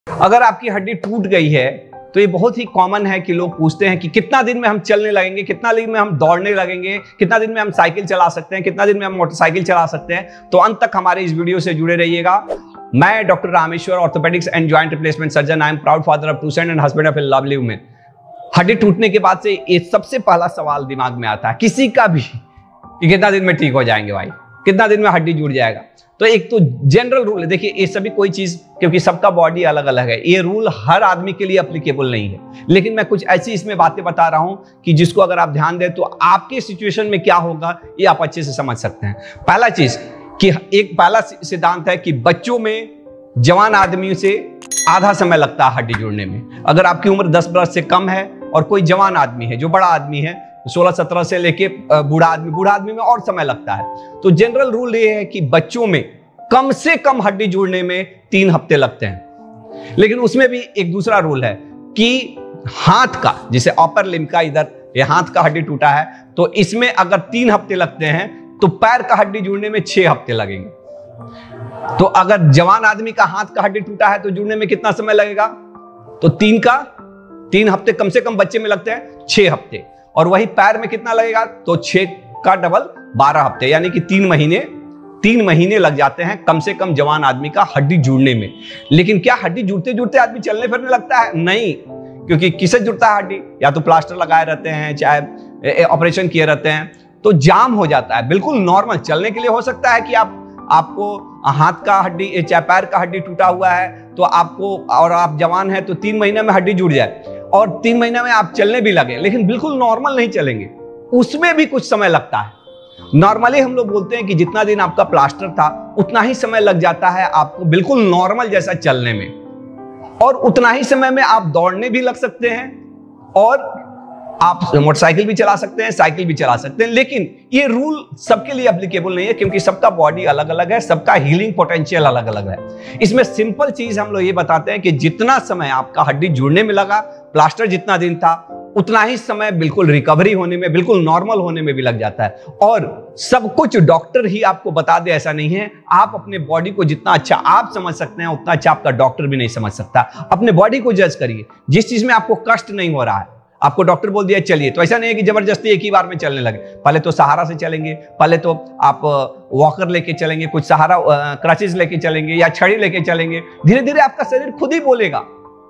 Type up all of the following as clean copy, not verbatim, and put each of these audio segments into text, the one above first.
अगर आपकी हड्डी टूट गई है तो ये बहुत ही कॉमन है कि लोग पूछते हैं कि कितना दिन में हम चलने लगेंगे, कितना दिन में हम दौड़ने लगेंगे, कितना दिन में हम साइकिल चला सकते हैं, कितना दिन में हम मोटरसाइकिल चला सकते हैं। तो अंत तक हमारे इस वीडियो से जुड़े रहिएगा। मैं doctor Rameshwar, orthopaedics and joint replacement surgeon. I am proud father of 2 sons and husband of a lovely woman. हड्डी टूटने के बाद से ये सबसे पहला सवाल दिमाग में आता है किसी का भी कि कितना दिन में ठीक हो जाएंगे भाई, कितना दिन में हड्डी जुड़ जाएगा। तो एक तो जनरल रूल है, देखिए ये सभी कोई चीज, क्योंकि सबका बॉडी अलग अलग है, ये रूल हर आदमी के लिए एप्लीकेबल नहीं है, लेकिन मैं कुछ ऐसी इसमें बातें बता रहा हूं कि जिसको अगर आप ध्यान दें तो आपके सिचुएशन में क्या होगा ये आप अच्छे से समझ सकते हैं। पहला चीज कि एक पहला सिद्धांत है कि बच्चों में जवान आदमियों से आधा समय लगता है हड्डी जुड़ने में। अगर आपकी उम्र 10 वर्ष से कम है और कोई जवान आदमी है जो बड़ा आदमी है 16-17 से लेके बूढ़ा आदमी में और समय लगता है। तो जनरल रूल ये है कि बच्चों में कम से कम हड्डी जुड़ने में 3 हफ्ते लगते हैं। लेकिन उसमें भी एक दूसरा रूल है कि हाथ का, जिसे अपर लिम्ब का, इधर ये हाथ का हड्डी टूटा है तो इसमें अगर 3 हफ्ते लगते हैं तो पैर का हड्डी जुड़ने में 6 हफ्ते लगेंगे। तो अगर जवान आदमी का हाथ का हड्डी टूटा है तो जुड़ने में कितना समय लगेगा? तो 3 हफ्ते कम से कम बच्चे में लगते हैं, 6 हफ्ते। और वही पैर में कितना लगेगा? तो 6 का डबल 12 हफ्ते, यानी कि 3 महीने लग जाते हैं कम से कम जवान आदमी का हड्डी जुड़ने में। लेकिन क्या हड्डी जुड़ते जुड़ते आदमी चलने फिरने लगता है? नहीं, क्योंकि किससे जुड़ता है हड्डी? या तो प्लास्टर लगाए रहते हैं, चाहे ऑपरेशन किए रहते हैं, तो जाम हो जाता है। बिल्कुल नॉर्मल चलने के लिए हो सकता है कि आपको हाथ का हड्डी, चाहे पैर का हड्डी टूटा हुआ है तो आपको, और आप जवान हैं तो 3 महीने में हड्डी जुड़ जाए और 3 महीने में आप चलने भी लगे, लेकिन बिल्कुल नॉर्मल नहीं चलेंगे, उसमें भी कुछ समय लगता है। नॉर्मली हम लोग बोलते हैं कि जितना दिन आपका प्लास्टर था उतना ही समय लग जाता है आपको बिल्कुल नॉर्मल जैसा चलने में, और उतना ही समय में आप दौड़ने भी लग सकते हैं और आप मोटरसाइकिल भी चला सकते हैं, साइकिल भी चला सकते हैं। लेकिन ये रूल सबके लिए एप्लीकेबल नहीं है, क्योंकि सबका बॉडी अलग अलग है, सबका हीलिंग पोटेंशियल अलग अलग है। इसमें सिंपल चीज हम लोग ये बताते हैं कि जितना समय आपका हड्डी जुड़ने में लगा, प्लास्टर जितना दिन था, उतना ही समय बिल्कुल रिकवरी होने में, बिल्कुल नॉर्मल होने में भी लग जाता है। और सब कुछ डॉक्टर ही आपको बता दे ऐसा नहीं है। आप अपने बॉडी को जितना अच्छा आप समझ सकते हैं उतना अच्छा आपका डॉक्टर भी नहीं समझ सकता। अपने बॉडी को जज करिए। जिस चीज में आपको कष्ट नहीं हो रहा है, आपको डॉक्टर बोल दिया चलिए, तो ऐसा नहीं है कि जबरदस्ती एक ही बार में चलने लगे। पहले तो सहारा से चलेंगे, पहले तो आप वॉकर लेके चलेंगे, कुछ सहारा क्रचेस लेके चलेंगे या छड़ी लेके चलेंगे। धीरे धीरे आपका शरीर खुद ही बोलेगा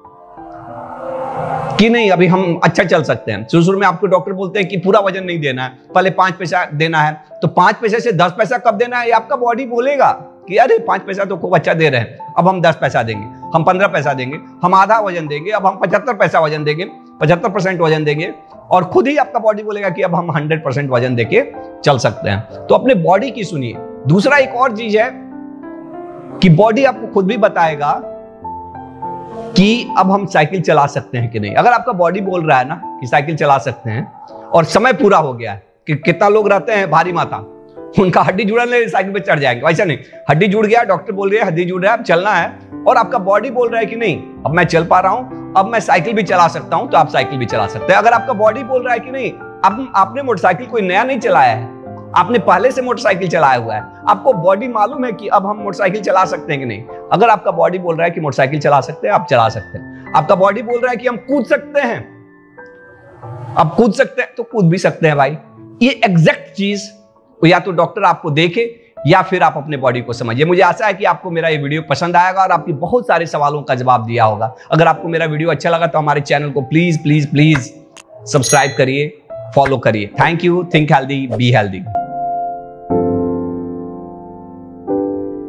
कि नहीं अभी हम अच्छा चल सकते हैं। शुरू में आपको डॉक्टर बोलते हैं कि पूरा वजन नहीं देना है, पहले 5 पैसा देना है, तो 5 पैसे से 10 पैसा कब देना है ये आपका बॉडी बोलेगा कि अरे 5 पैसा तो खूब अच्छा दे रहे हैं, अब हम 10 पैसा देंगे, हम 15 पैसा देंगे, हम आधा वजन देंगे, अब हम 75 पैसा वजन देंगे, 75% वजन देंगे, और खुद ही आपका बॉडी बोलेगा कि अब हम 100% वजन देके चल सकते हैं। तो अपने बॉडी की सुनिए। दूसरा एक और चीज है कि बॉडी आपको खुद भी बताएगा कि अब हम साइकिल चला सकते हैं कि नहीं। अगर आपका बॉडी बोल रहा है ना कि साइकिल चला सकते हैं और समय पूरा हो गया है, कि कितना लोग रहते हैं भारी माता, उनका हड्डी जुड़ा नहीं, साइकिल पे चढ़ जाएंगे, वैसा नहीं। हड्डी जुड़ गया, डॉक्टर बोल रहे हैं हड्डी जुड़ रहा है, अब चलना है, और आपका बॉडी बोल रहा है कि नहीं अब मैं चल पा रहा हूं, अब मैं साइकिल भी चला सकता हूं, तो आप साइकिल भी चला सकते हैं। अगर आपका बॉडी बोल रहा है कि नहीं अब आपने मोटरसाइकिल कोई नया नहीं चलाया है, आपने पहले से मोटरसाइकिल चलाया हुआ है, आपको बॉडी मालूम है कि अब हम मोटरसाइकिल चला सकते हैं कि नहीं। अगर आपका बॉडी बोल रहा है कि मोटरसाइकिल चला सकते हैं, आप चला सकते हैं। आपका बॉडी बोल रहा है कि हम कूद सकते हैं, अब कूद सकते हैं, तो कूद भी सकते हैं भाई। ये एग्जैक्ट चीज या तो डॉक्टर आपको देखे या फिर आप अपने बॉडी को समझिए। मुझे आशा है कि आपको मेरा ये वीडियो पसंद आएगा और आपकी बहुत सारे सवालों का जवाब दिया होगा। अगर आपको मेरा वीडियो अच्छा लगा तो हमारे चैनल को प्लीज प्लीज प्लीज सब्सक्राइब करिए, फॉलो करिए। Thank you. Think healthy, be healthy.